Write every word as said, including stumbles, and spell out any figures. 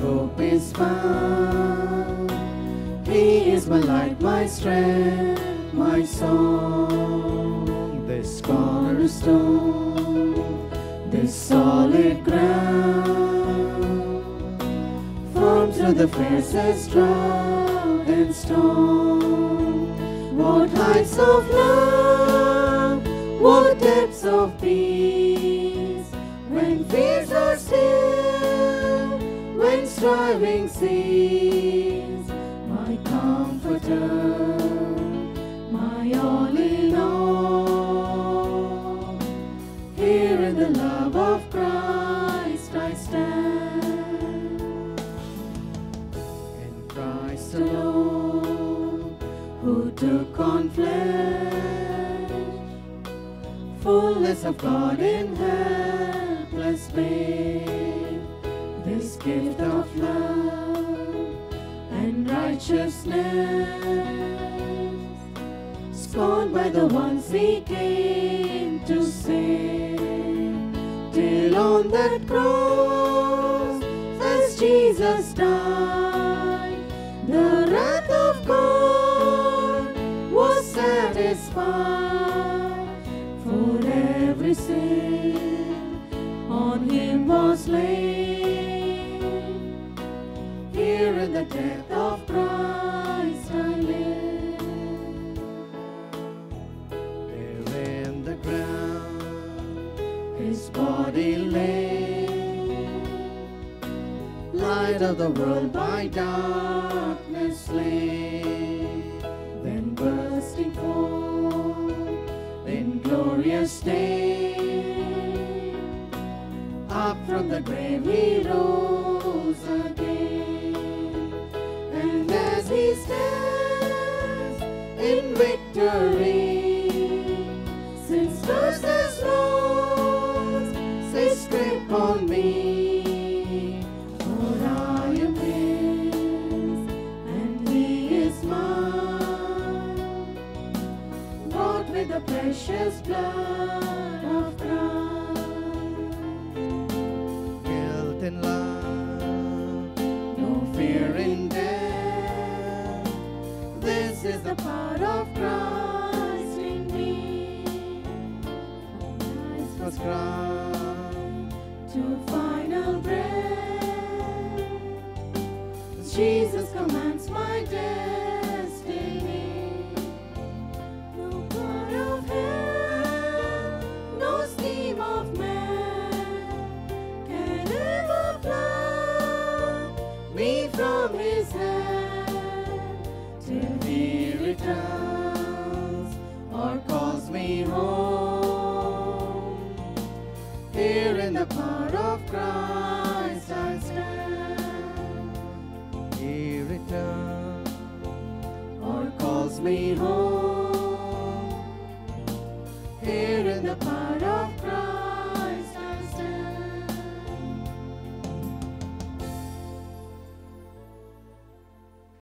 hope is found. He is my light, my strength, my song. This cornerstone, this solid ground, firm through the fiercest drought and storm. What heights of love, what depths of peace, when fears are still, when striving cease. My comforter, my all in all, here in the love of Christ I stand. In Christ alone, who took on flesh, fullness of God in helpless babe, this gift of love and righteousness, scorned by the ones He came to save, till on that cross, as Jesus died, the wrath of God was satisfied. For every sin on Him was laid. Here in the death of Christ I live. There in the ground His body lay, light of the world by darkness slain, then bursting forth in glorious day, up from the grave He rose again. And as He stands in victory, since verses lost, says grip on me, for I am His and He is mine, bought with the precious blood of Christ. Guilt in love, no fear in death, this is the part of Christ in me. Christ was crowned to final breath, Jesus commands my destiny. No God of hell, no scheme of man can ever pluck me from His hand, till He returns or calls me home. Here in the power of Christ I stand. He returns or calls me home.